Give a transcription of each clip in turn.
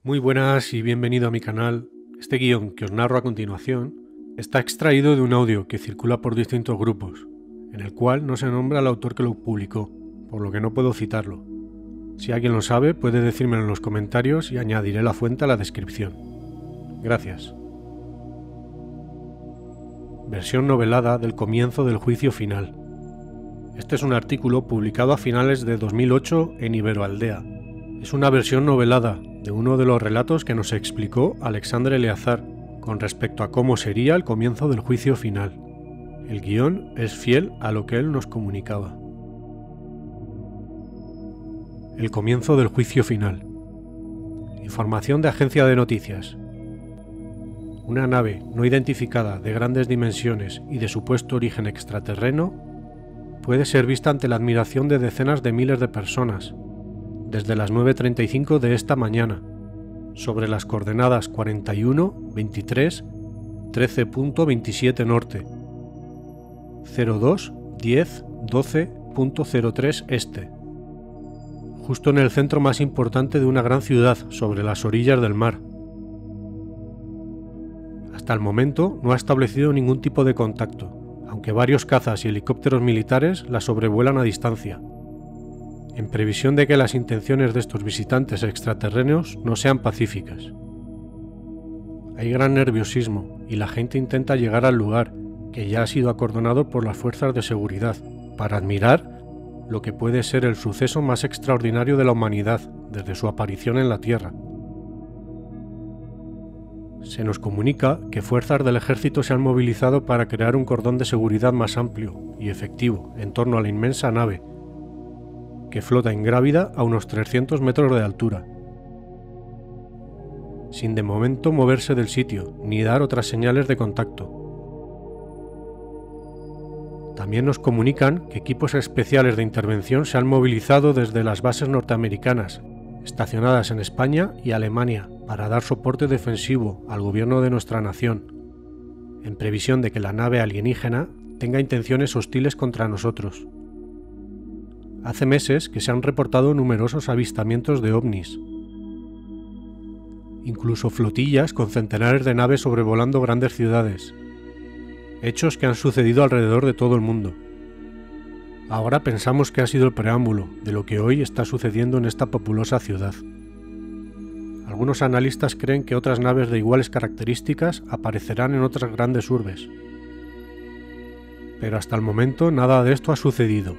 Muy buenas y bienvenido a mi canal. Este guión que os narro a continuación está extraído de un audio que circula por distintos grupos, en el cual no se nombra al autor que lo publicó, por lo que no puedo citarlo. Si alguien lo sabe, puede decírmelo en los comentarios y añadiré la fuente a la descripción. Gracias. Versión novelada del comienzo del juicio final. Este es un artículo publicado a finales de 2008 en Iberoaldea. Es una versión novelada de uno de los relatos que nos explicó Alexandre Eleazar con respecto a cómo sería el comienzo del juicio final. El guión es fiel a lo que él nos comunicaba. El comienzo del juicio final. Información de agencia de noticias. Una nave no identificada de grandes dimensiones y de supuesto origen extraterreno puede ser vista ante la admiración de decenas de miles de personas desde las 9:35 de esta mañana, sobre las coordenadas 41, 23, 13.27 norte, 02, 10, 12.03 este, justo en el centro más importante de una gran ciudad sobre las orillas del mar. Hasta el momento no ha establecido ningún tipo de contacto, aunque varios cazas y helicópteros militares la sobrevuelan a distancia, en previsión de que las intenciones de estos visitantes extraterrenos no sean pacíficas. Hay gran nerviosismo y la gente intenta llegar al lugar, que ya ha sido acordonado por las fuerzas de seguridad, para admirar lo que puede ser el suceso más extraordinario de la humanidad desde su aparición en la Tierra. Se nos comunica que fuerzas del ejército se han movilizado para crear un cordón de seguridad más amplio y efectivo en torno a la inmensa nave, que flota ingrávida a unos 300 metros de altura, sin de momento moverse del sitio ni dar otras señales de contacto. También nos comunican que equipos especiales de intervención se han movilizado desde las bases norteamericanas, estacionadas en España y Alemania, para dar soporte defensivo al gobierno de nuestra nación, en previsión de que la nave alienígena tenga intenciones hostiles contra nosotros. Hace meses que se han reportado numerosos avistamientos de ovnis, incluso flotillas con centenares de naves sobrevolando grandes ciudades, hechos que han sucedido alrededor de todo el mundo. Ahora pensamos que ha sido el preámbulo de lo que hoy está sucediendo en esta populosa ciudad. Algunos analistas creen que otras naves de iguales características aparecerán en otras grandes urbes, pero hasta el momento nada de esto ha sucedido.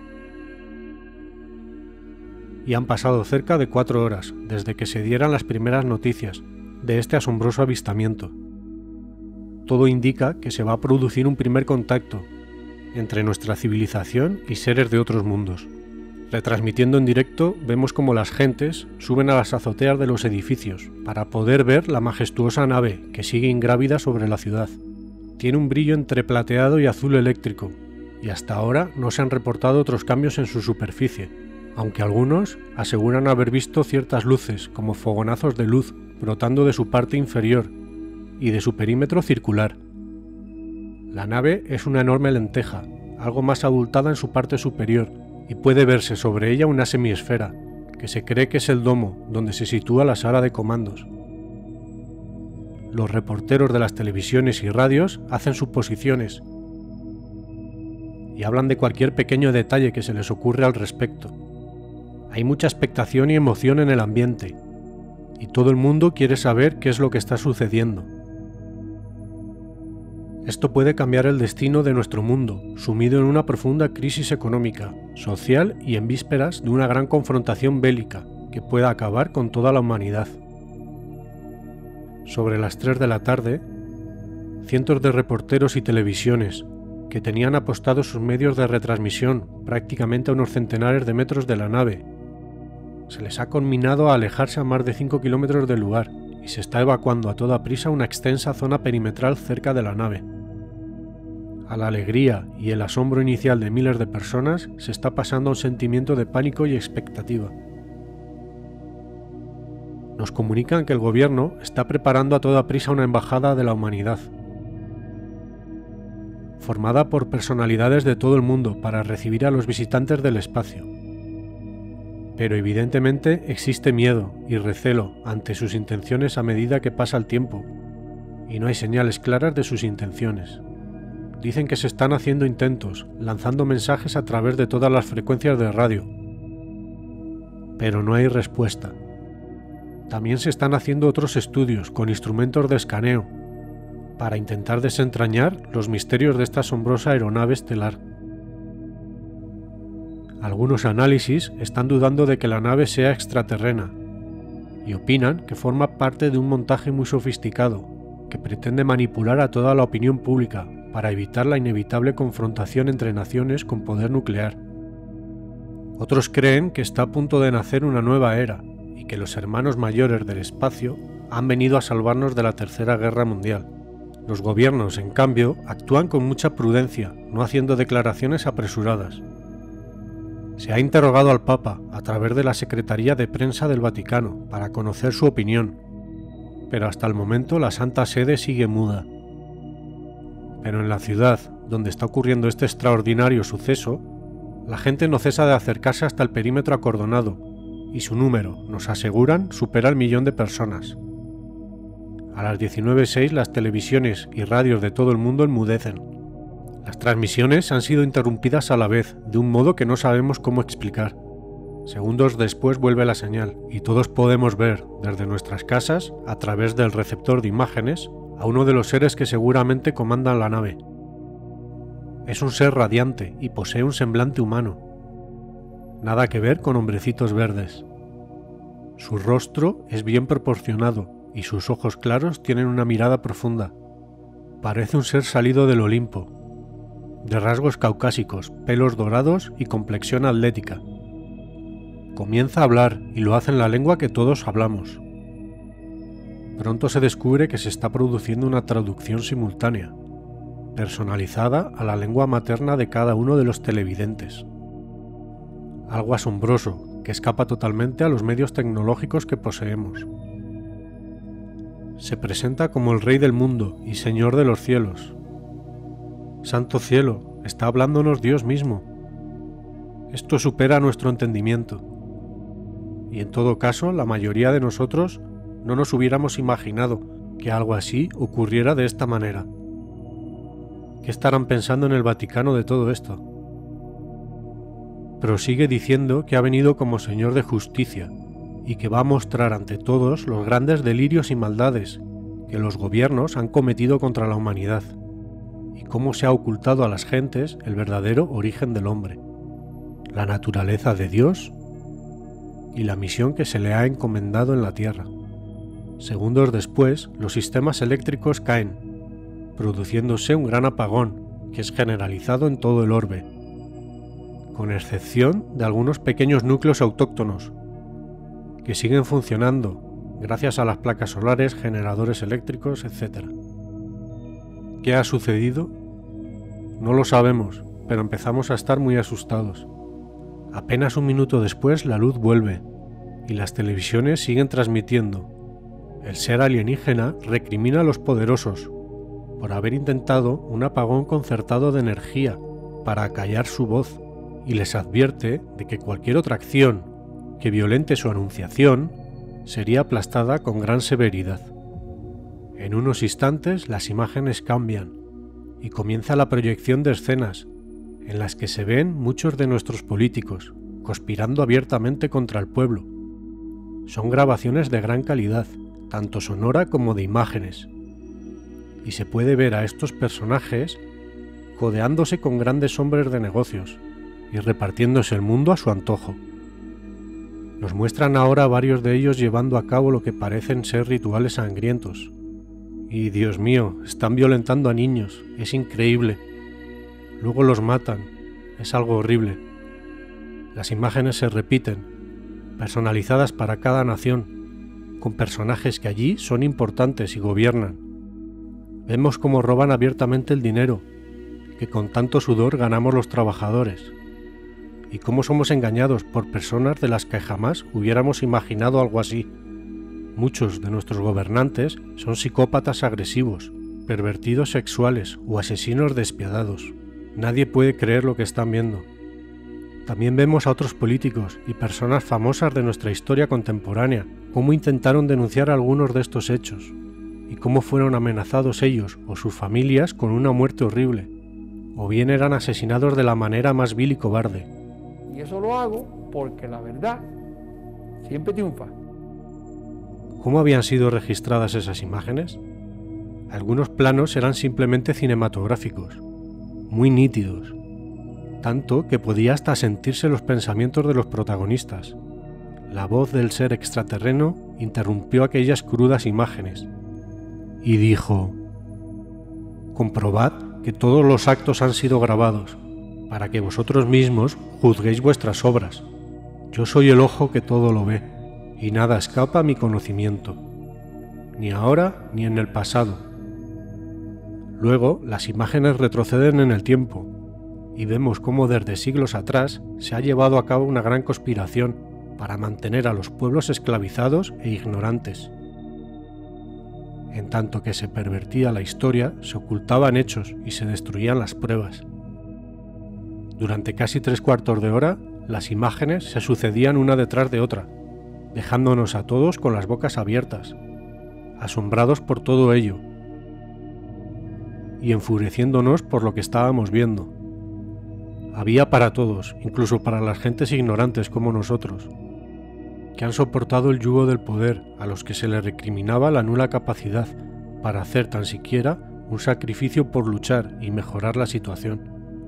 Y han pasado cerca de 4 horas desde que se dieran las primeras noticias de este asombroso avistamiento. Todo indica que se va a producir un primer contacto entre nuestra civilización y seres de otros mundos. Retransmitiendo en directo, vemos como las gentes suben a las azoteas de los edificios para poder ver la majestuosa nave que sigue ingrávida sobre la ciudad. Tiene un brillo entre plateado y azul eléctrico, y hasta ahora no se han reportado otros cambios en su superficie, aunque algunos aseguran haber visto ciertas luces como fogonazos de luz brotando de su parte inferior y de su perímetro circular. La nave es una enorme lenteja, algo más abultada en su parte superior, y puede verse sobre ella una semiesfera, que se cree que es el domo donde se sitúa la sala de comandos. Los reporteros de las televisiones y radios hacen suposiciones y hablan de cualquier pequeño detalle que se les ocurre al respecto. Hay mucha expectación y emoción en el ambiente, y todo el mundo quiere saber qué es lo que está sucediendo. Esto puede cambiar el destino de nuestro mundo, sumido en una profunda crisis económica, social y en vísperas de una gran confrontación bélica que pueda acabar con toda la humanidad. Sobre las 3 de la tarde, cientos de reporteros y televisiones, que tenían apostados sus medios de retransmisión prácticamente a unos centenares de metros de la nave, se les ha conminado a alejarse a más de 5 kilómetros del lugar y se está evacuando a toda prisa una extensa zona perimetral cerca de la nave. A la alegría y el asombro inicial de miles de personas se está pasando a un sentimiento de pánico y expectativa. Nos comunican que el gobierno está preparando a toda prisa una embajada de la humanidad, formada por personalidades de todo el mundo para recibir a los visitantes del espacio. Pero evidentemente existe miedo y recelo ante sus intenciones a medida que pasa el tiempo, y no hay señales claras de sus intenciones. Dicen que se están haciendo intentos, lanzando mensajes a través de todas las frecuencias de radio, pero no hay respuesta. También se están haciendo otros estudios con instrumentos de escaneo para intentar desentrañar los misterios de esta asombrosa aeronave estelar. Algunos análisis están dudando de que la nave sea extraterrena y opinan que forma parte de un montaje muy sofisticado que pretende manipular a toda la opinión pública para evitar la inevitable confrontación entre naciones con poder nuclear. Otros creen que está a punto de nacer una nueva era y que los hermanos mayores del espacio han venido a salvarnos de la Tercera Guerra Mundial. Los gobiernos, en cambio, actúan con mucha prudencia, no haciendo declaraciones apresuradas. Se ha interrogado al Papa a través de la Secretaría de Prensa del Vaticano para conocer su opinión, pero hasta el momento la Santa Sede sigue muda. Pero en la ciudad donde está ocurriendo este extraordinario suceso, la gente no cesa de acercarse hasta el perímetro acordonado, y su número, nos aseguran, supera el 1.000.000 de personas. A las 19:06 las televisiones y radios de todo el mundo enmudecen. Las transmisiones han sido interrumpidas a la vez, de un modo que no sabemos cómo explicar. Segundos después vuelve la señal, y todos podemos ver, desde nuestras casas, a través del receptor de imágenes, a uno de los seres que seguramente comandan la nave. Es un ser radiante y posee un semblante humano. Nada que ver con hombrecitos verdes. Su rostro es bien proporcionado y sus ojos claros tienen una mirada profunda. Parece un ser salido del Olimpo, de rasgos caucásicos, pelos dorados y complexión atlética. Comienza a hablar y lo hace en la lengua que todos hablamos. Pronto se descubre que se está produciendo una traducción simultánea, personalizada a la lengua materna de cada uno de los televidentes. Algo asombroso que escapa totalmente a los medios tecnológicos que poseemos. Se presenta como el Rey del mundo y Señor de los cielos. Santo cielo, está hablándonos Dios mismo. Esto supera nuestro entendimiento. Y en todo caso, la mayoría de nosotros no nos hubiéramos imaginado que algo así ocurriera de esta manera. ¿Qué estarán pensando en el Vaticano de todo esto? Prosigue diciendo que ha venido como Señor de justicia y que va a mostrar ante todos los grandes delirios y maldades que los gobiernos han cometido contra la humanidad y cómo se ha ocultado a las gentes el verdadero origen del hombre, la naturaleza de Dios y la misión que se le ha encomendado en la tierra. Segundos después, los sistemas eléctricos caen, produciéndose un gran apagón que es generalizado en todo el orbe, con excepción de algunos pequeños núcleos autóctonos que siguen funcionando gracias a las placas solares, generadores eléctricos, etc. ¿Qué ha sucedido? No lo sabemos, pero empezamos a estar muy asustados. Apenas un minuto después la luz vuelve y las televisiones siguen transmitiendo. El ser alienígena recrimina a los poderosos por haber intentado un apagón concertado de energía para acallar su voz y les advierte de que cualquier otra acción que violente su anunciación sería aplastada con gran severidad. En unos instantes las imágenes cambian y comienza la proyección de escenas en las que se ven muchos de nuestros políticos conspirando abiertamente contra el pueblo. Son grabaciones de gran calidad, tanto sonora como de imágenes, y se puede ver a estos personajes codeándose con grandes hombres de negocios y repartiéndose el mundo a su antojo. Nos muestran ahora a varios de ellos llevando a cabo lo que parecen ser rituales sangrientos. Y Dios mío, están violentando a niños, es increíble. Luego los matan, es algo horrible. Las imágenes se repiten, personalizadas para cada nación, con personajes que allí son importantes y gobiernan. Vemos cómo roban abiertamente el dinero, que con tanto sudor ganamos los trabajadores, y cómo somos engañados por personas de las que jamás hubiéramos imaginado algo así. Muchos de nuestros gobernantes son psicópatas agresivos, pervertidos sexuales o asesinos despiadados. Nadie puede creer lo que están viendo. También vemos a otros políticos y personas famosas de nuestra historia contemporánea, cómo intentaron denunciar algunos de estos hechos, y cómo fueron amenazados ellos o sus familias con una muerte horrible, o bien eran asesinados de la manera más vil y cobarde. Y eso lo hago porque la verdad siempre triunfa. ¿Cómo habían sido registradas esas imágenes? Algunos planos eran simplemente cinematográficos, muy nítidos, tanto que podía hasta sentirse los pensamientos de los protagonistas. La voz del ser extraterreno interrumpió aquellas crudas imágenes y dijo: «Comprobad que todos los actos han sido grabados, para que vosotros mismos juzguéis vuestras obras. Yo soy el ojo que todo lo ve, y nada escapa a mi conocimiento, ni ahora ni en el pasado». Luego, las imágenes retroceden en el tiempo, y vemos cómo desde siglos atrás se ha llevado a cabo una gran conspiración para mantener a los pueblos esclavizados e ignorantes. En tanto que se pervertía la historia, se ocultaban hechos y se destruían las pruebas. Durante casi 3/4 de hora, las imágenes se sucedían una detrás de otra, dejándonos a todos con las bocas abiertas, asombrados por todo ello, y enfureciéndonos por lo que estábamos viendo. Había para todos, incluso para las gentes ignorantes como nosotros, que han soportado el yugo del poder, a los que se les recriminaba la nula capacidad para hacer tan siquiera un sacrificio por luchar y mejorar la situación.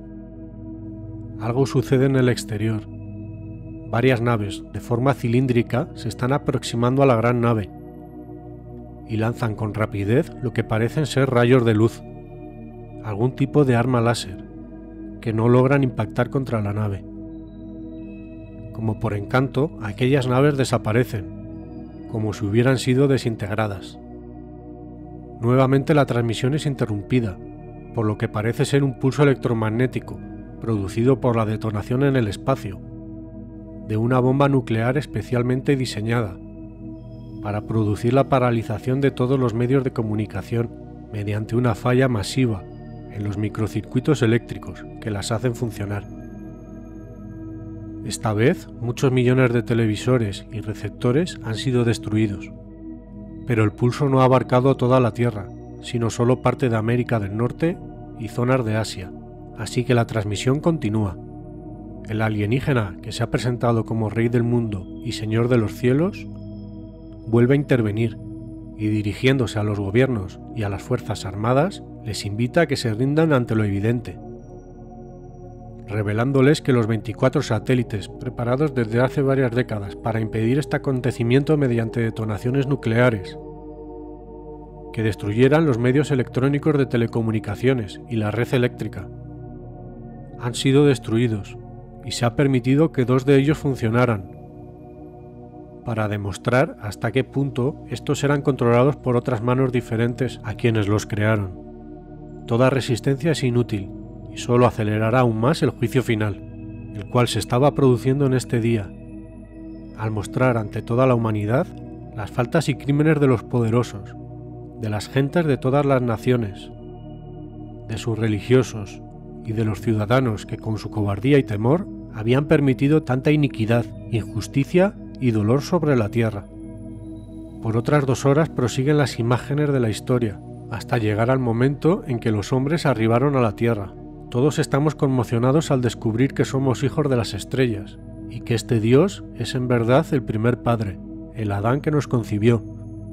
Algo sucede en el exterior. Varias naves, de forma cilíndrica, se están aproximando a la gran nave y lanzan con rapidez lo que parecen ser rayos de luz, algún tipo de arma láser, que no logran impactar contra la nave. Como por encanto, aquellas naves desaparecen, como si hubieran sido desintegradas. Nuevamente la transmisión es interrumpida, por lo que parece ser un pulso electromagnético, producido por la detonación en el espacio, de una bomba nuclear especialmente diseñada, para producir la paralización de todos los medios de comunicación mediante una falla masiva en los microcircuitos eléctricos que las hacen funcionar. Esta vez, muchos millones de televisores y receptores han sido destruidos, pero el pulso no ha abarcado toda la Tierra, sino solo parte de América del Norte y zonas de Asia, así que la transmisión continúa. El alienígena, que se ha presentado como Rey del Mundo y Señor de los Cielos, vuelve a intervenir y, dirigiéndose a los gobiernos y a las fuerzas armadas, les invita a que se rindan ante lo evidente, revelándoles que los 24 satélites preparados desde hace varias décadas para impedir este acontecimiento mediante detonaciones nucleares, que destruyeran los medios electrónicos de telecomunicaciones y la red eléctrica, han sido destruidos y se ha permitido que 2 de ellos funcionaran, para demostrar hasta qué punto estos eran controlados por otras manos diferentes a quienes los crearon. Toda resistencia es inútil y solo acelerará aún más el juicio final, el cual se estaba produciendo en este día, al mostrar ante toda la humanidad las faltas y crímenes de los poderosos, de las gentes de todas las naciones, de sus religiosos y de los ciudadanos que con su cobardía y temor habían permitido tanta iniquidad, injusticia y dolor sobre la tierra. Por otras 2 horas prosiguen las imágenes de la historia, hasta llegar al momento en que los hombres arribaron a la tierra. Todos estamos conmocionados al descubrir que somos hijos de las estrellas, y que este Dios es en verdad el primer padre, el Adán que nos concibió.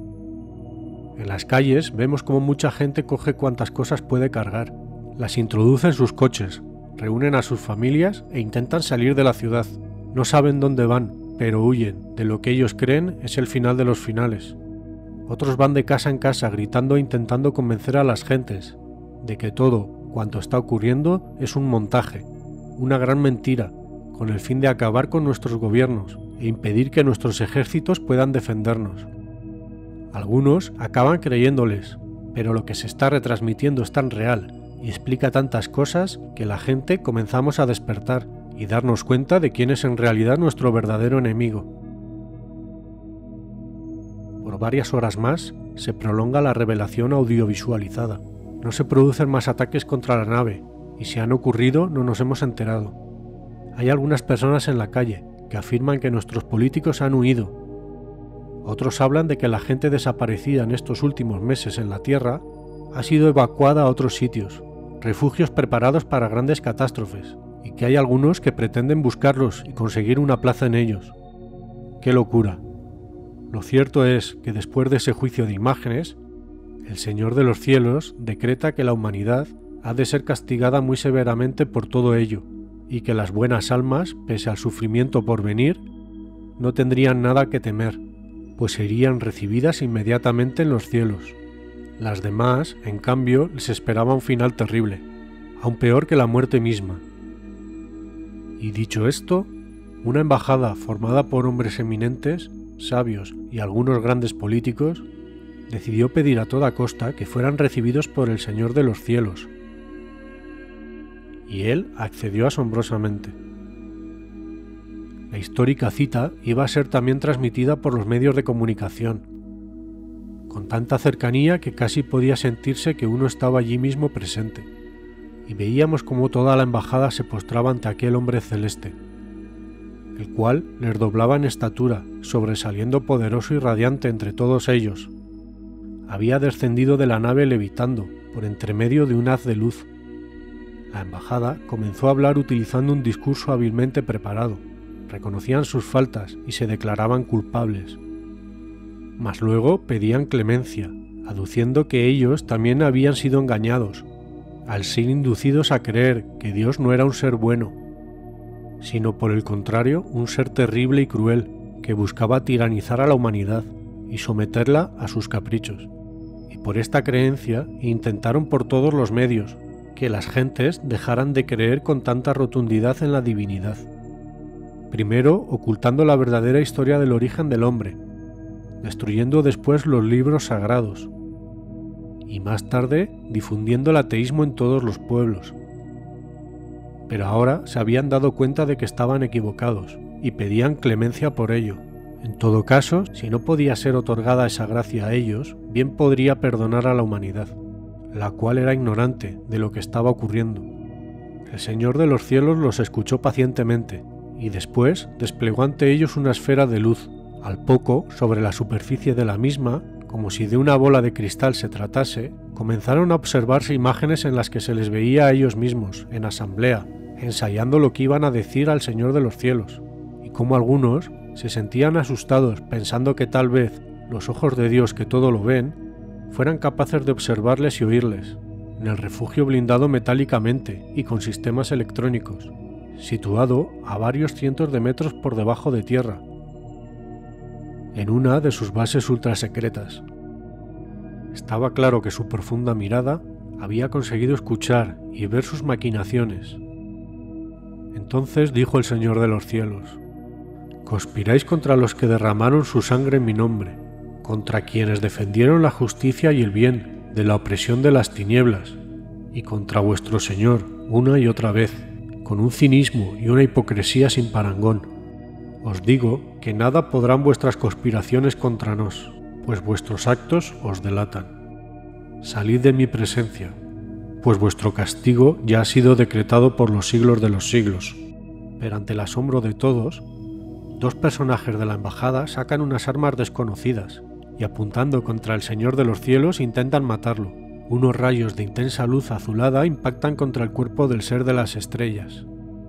En las calles vemos cómo mucha gente coge cuantas cosas puede cargar, las introduce en sus coches, reúnen a sus familias e intentan salir de la ciudad. No saben dónde van, pero huyen de lo que ellos creen es el final de los finales. Otros van de casa en casa gritando e intentando convencer a las gentes de que todo cuanto está ocurriendo es un montaje, una gran mentira, con el fin de acabar con nuestros gobiernos e impedir que nuestros ejércitos puedan defendernos. Algunos acaban creyéndoles, pero lo que se está retransmitiendo es tan real y explica tantas cosas que la gente comenzamos a despertar y darnos cuenta de quién es en realidad nuestro verdadero enemigo. Por varias horas más se prolonga la revelación audiovisualizada. No se producen más ataques contra la nave, y si han ocurrido no nos hemos enterado. Hay algunas personas en la calle que afirman que nuestros políticos han huido. Otros hablan de que la gente desaparecida en estos últimos meses en la Tierra ha sido evacuada a otros sitios, refugios preparados para grandes catástrofes, y que hay algunos que pretenden buscarlos y conseguir una plaza en ellos. ¡Qué locura! Lo cierto es que después de ese juicio de imágenes, el Señor de los Cielos decreta que la humanidad ha de ser castigada muy severamente por todo ello, y que las buenas almas, pese al sufrimiento por venir, no tendrían nada que temer, pues serían recibidas inmediatamente en los cielos. Las demás, en cambio, les esperaba un final terrible, aún peor que la muerte misma. Y dicho esto, una embajada formada por hombres eminentes, sabios y algunos grandes políticos, decidió pedir a toda costa que fueran recibidos por el Señor de los Cielos. Y él accedió asombrosamente. La histórica cita iba a ser también transmitida por los medios de comunicación, con tanta cercanía que casi podía sentirse que uno estaba allí mismo presente, y veíamos cómo toda la embajada se postraba ante aquel hombre celeste, el cual les doblaba en estatura, sobresaliendo poderoso y radiante entre todos ellos. Había descendido de la nave levitando, por entremedio de un haz de luz. La embajada comenzó a hablar utilizando un discurso hábilmente preparado. Reconocían sus faltas y se declaraban culpables. Mas luego pedían clemencia, aduciendo que ellos también habían sido engañados, al ser inducidos a creer que Dios no era un ser bueno, sino por el contrario un ser terrible y cruel que buscaba tiranizar a la humanidad y someterla a sus caprichos. Y por esta creencia intentaron por todos los medios que las gentes dejaran de creer con tanta rotundidad en la divinidad. Primero ocultando la verdadera historia del origen del hombre, destruyendo después los libros sagrados, y más tarde difundiendo el ateísmo en todos los pueblos. Pero ahora se habían dado cuenta de que estaban equivocados y pedían clemencia por ello. En todo caso, si no podía ser otorgada esa gracia a ellos, bien podría perdonar a la humanidad, la cual era ignorante de lo que estaba ocurriendo. El Señor de los Cielos los escuchó pacientemente y después desplegó ante ellos una esfera de luz. Al poco, sobre la superficie de la misma, como si de una bola de cristal se tratase, comenzaron a observarse imágenes en las que se les veía a ellos mismos, en asamblea, ensayando lo que iban a decir al Señor de los Cielos, y como algunos se sentían asustados pensando que tal vez los ojos de Dios que todo lo ven fueran capaces de observarles y oírles, en el refugio blindado metálicamente y con sistemas electrónicos, situado a varios cientos de metros por debajo de tierra, en una de sus bases ultrasecretas. Estaba claro que su profunda mirada había conseguido escuchar y ver sus maquinaciones. Entonces dijo el Señor de los Cielos: «Conspiráis contra los que derramaron su sangre en mi nombre, contra quienes defendieron la justicia y el bien de la opresión de las tinieblas, y contra vuestro Señor una y otra vez, con un cinismo y una hipocresía sin parangón. Os digo que nada podrán vuestras conspiraciones contra nos, pues vuestros actos os delatan. Salid de mi presencia, pues vuestro castigo ya ha sido decretado por los siglos de los siglos». Pero ante el asombro de todos, dos personajes de la embajada sacan unas armas desconocidas y apuntando contra el Señor de los Cielos intentan matarlo. Unos rayos de intensa luz azulada impactan contra el cuerpo del ser de las estrellas.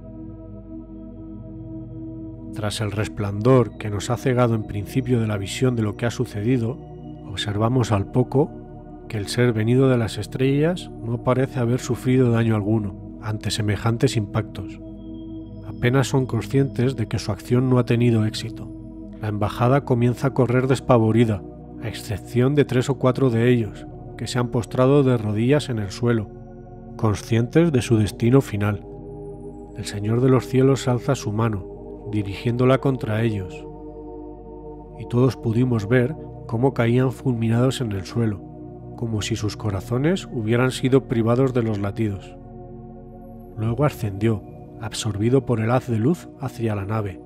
Tras el resplandor que nos ha cegado en principio de la visión de lo que ha sucedido, observamos al poco que el ser venido de las estrellas no parece haber sufrido daño alguno ante semejantes impactos. Apenas son conscientes de que su acción no ha tenido éxito. La embajada comienza a correr despavorida, a excepción de 3 o 4 de ellos, que se han postrado de rodillas en el suelo, conscientes de su destino final. El Señor de los Cielos alza su mano, dirigiéndola contra ellos, y todos pudimos ver cómo caían fulminados en el suelo, como si sus corazones hubieran sido privados de los latidos. Luego ascendió, absorbido por el haz de luz, hacia la nave.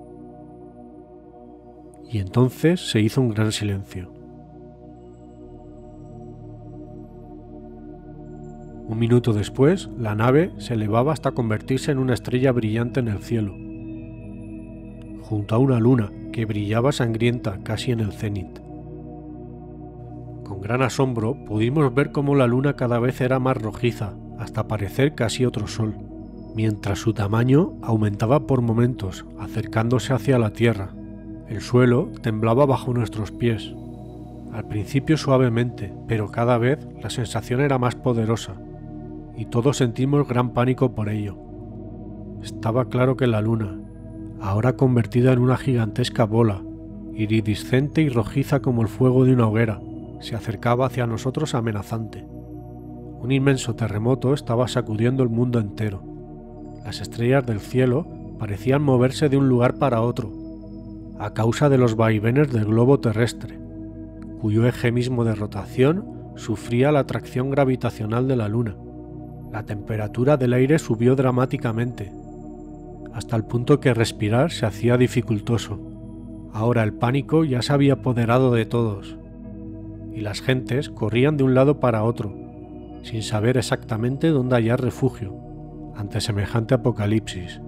Y entonces se hizo un gran silencio. Un minuto después, la nave se elevaba hasta convertirse en una estrella brillante en el cielo, junto a una luna que brillaba sangrienta casi en el cenit. Con gran asombro pudimos ver cómo la luna cada vez era más rojiza, hasta parecer casi otro sol, mientras su tamaño aumentaba por momentos, acercándose hacia la Tierra. El suelo temblaba bajo nuestros pies. Al principio suavemente, pero cada vez la sensación era más poderosa, y todos sentimos gran pánico por ello. Estaba claro que la luna, ahora convertida en una gigantesca bola, iridiscente y rojiza como el fuego de una hoguera, se acercaba hacia nosotros amenazante. Un inmenso terremoto estaba sacudiendo el mundo entero. Las estrellas del cielo parecían moverse de un lugar para otro, a causa de los vaivenes del globo terrestre, cuyo eje mismo de rotación sufría la atracción gravitacional de la luna. La temperatura del aire subió dramáticamente, hasta el punto que respirar se hacía dificultoso. Ahora el pánico ya se había apoderado de todos, y las gentes corrían de un lado para otro, sin saber exactamente dónde hallar refugio ante semejante apocalipsis.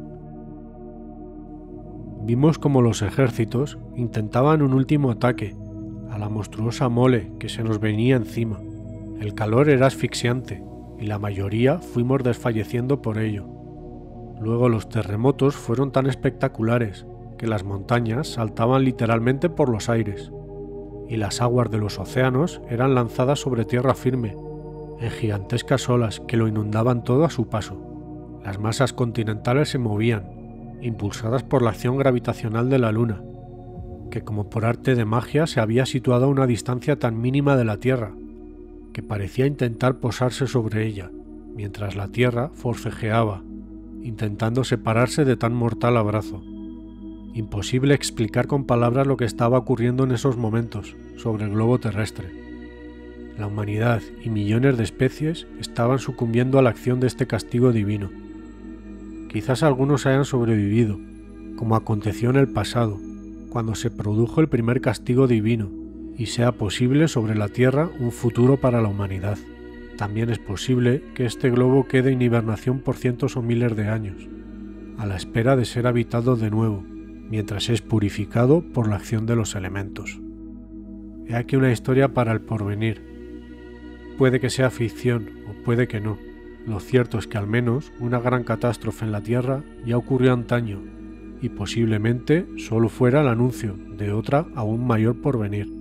Vimos como los ejércitos intentaban un último ataque a la monstruosa mole que se nos venía encima. El calor era asfixiante y la mayoría fuimos desfalleciendo por ello. Luego los terremotos fueron tan espectaculares que las montañas saltaban literalmente por los aires y las aguas de los océanos eran lanzadas sobre tierra firme en gigantescas olas que lo inundaban todo a su paso. Las masas continentales se movían, impulsadas por la acción gravitacional de la luna, que como por arte de magia se había situado a una distancia tan mínima de la Tierra, que parecía intentar posarse sobre ella, mientras la Tierra forcejeaba, intentando separarse de tan mortal abrazo. Imposible explicar con palabras lo que estaba ocurriendo en esos momentos sobre el globo terrestre. La humanidad y millones de especies estaban sucumbiendo a la acción de este castigo divino. Quizás algunos hayan sobrevivido, como aconteció en el pasado, cuando se produjo el primer castigo divino, y sea posible sobre la Tierra un futuro para la humanidad. También es posible que este globo quede en hibernación por cientos o miles de años, a la espera de ser habitado de nuevo, mientras es purificado por la acción de los elementos. He aquí una historia para el porvenir. Puede que sea ficción o puede que no. Lo cierto es que al menos una gran catástrofe en la Tierra ya ocurrió antaño, y posiblemente solo fuera el anuncio de otra aún mayor por venir.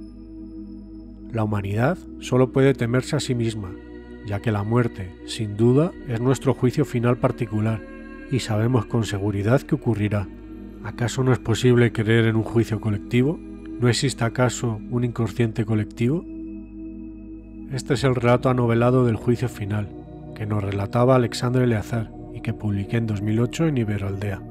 La humanidad solo puede temerse a sí misma, ya que la muerte, sin duda, es nuestro juicio final particular, y sabemos con seguridad que ocurrirá. ¿Acaso no es posible creer en un juicio colectivo? ¿No existe acaso un inconsciente colectivo? Este es el relato anovelado del juicio final, que nos relataba Alexandre Leazar y que publiqué en 2008 en Iberoaldea.